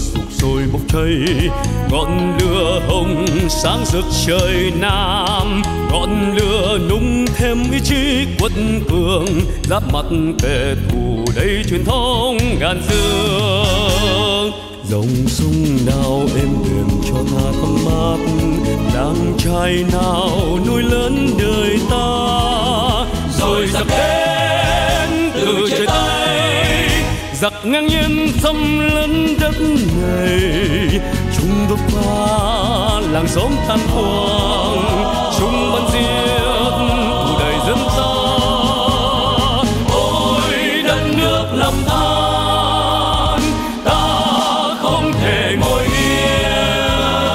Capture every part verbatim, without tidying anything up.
sục sôi bốc cháy, ngọn lửa hồng sáng rực trời Nam, ngọn lửa nung thêm ý chí quật cường, giáp mặt kẻ thù đầy truyền thống ngàn xưa. Dòng sông nào êm đềm cho ta thắm mát, làng trai nào nuôi lớn đời ta, rồi giặc đến từ trời Tây, giặc ngang nhiên xâm lấn đất này, chúng đốt phá làng xóm tan hoang, chúng bắn giết thù đầy dân ta. Ôi đất nước lầm than, ta không thể ngồi yên.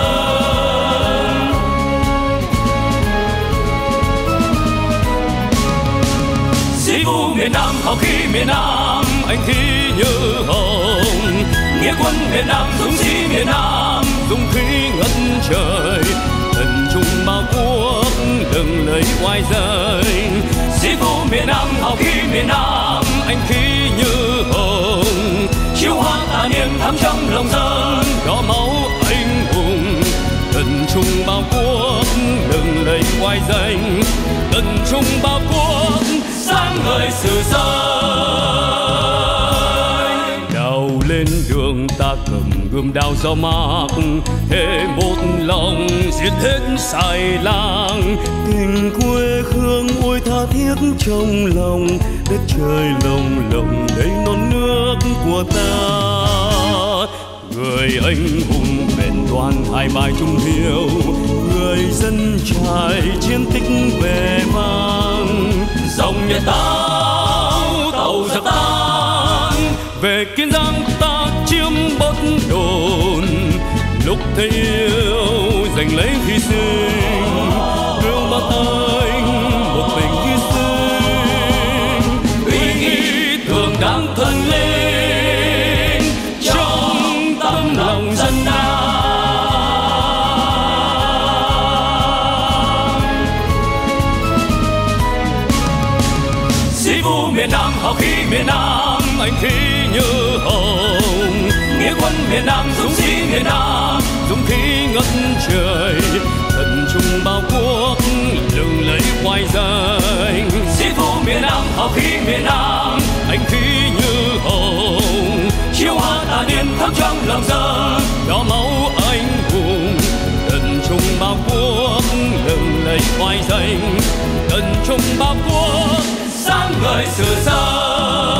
Sĩ phu miền Nam, hào khí miền Nam, anh khí như hồng, nghĩa quân miền Nam, dũng sĩ miền Nam, dũng khí ngất trời, thần trung bao quốc đừng lấy oai danh. Sĩ phu miền Nam, hào khí miền Nam, anh khí như hồng, chiếu hoa tạ niệm thắm trong lòng dân, đỏ máu anh hùng, thần trung bao quốc đừng lấy oai danh, thần trung bao quốc sáng ngời sự sống. Đào lên đường ta cầm gươm đao dao mác, thề một lòng giết hết xài lang, tình quê hương ôi tha thiết trong lòng, đất trời lồng lộng đầy non nước của ta. Người anh hùng bền toàn hai bài trung hiếu, người dân trải chiến tích vẻ vang, dòng nhật tao tàu giặc tan, về Kiên Giang ta chiếm bất đồn, lúc thấy yêu giành lấy hy sinh, yêu bác anh một mình hy sinh, uy nghi thường đáng thần linh trong tâm lòng dân Nam. Sĩ phu miền Nam, hào khí miền Nam, anh khí như hồng, nghĩa quân miền Nam, dũng sĩ miền Nam, dũng khí ngất trời, thần trung bao quốc đừng lấy oai danh. Sĩ phu miền Nam, hào khí miền Nam, anh khí như hồng, chiếu hoa tạ niệm thắm trong lòng dân, đỏ máu anh hùng, thần trung bao quốc đừng lấy oai danh, thần trung bao quốc sáng ngời sự sống.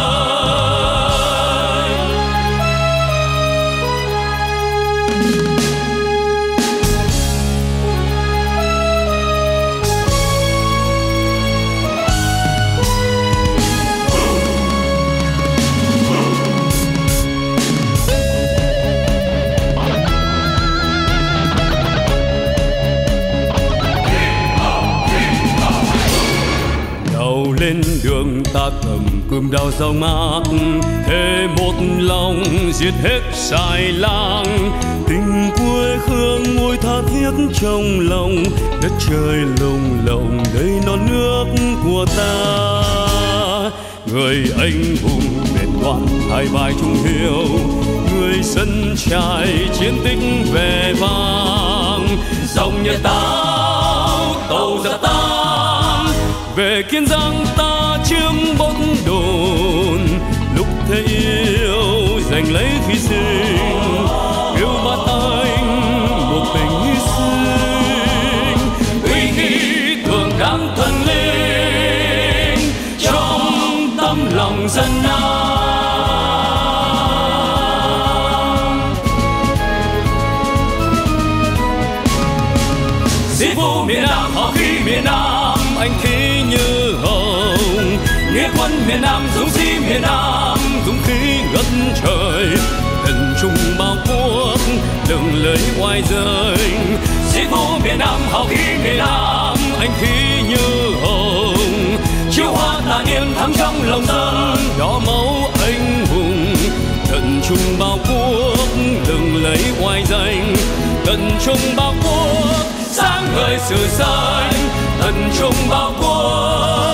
Lên đường ta cầm cơm đao dao mác, thề một lòng giết hết xài lang, tình quê hương ngôi tha thiết trong lòng, đất trời lồng lộng đầy non nước của ta. Người anh hùng bền toàn hai bài trung hiếu, người dân trải chiến tích vẻ vang, dòng nhật tao tàu giặc tan, về Kiên Giang ta chiếm bất đồn, lúc thấy yêu giành lấy hy sinh, yêu bác anh một mình hy sinh, uy nghi thường đáng thần linh trong tâm lòng dân Nam. Sĩ phu miền Nam, hào khí miền Nam, anh khí như hồng, nghĩa quân miền Nam, dũng sĩ miền Nam, dũng khí ngất trời, thần trung bao quốc đừng lấy oai danh. Sĩ phu miền Nam, hào khí miền Nam, anh khí như hồng, chiếu hoa tạ niệm thắm trong lòng dân, đỏ máu anh hùng, thần trung bao quốc đừng lấy oai danh, thần trung bao quốc sáng ngời sự xanh, thần trung bao quốc.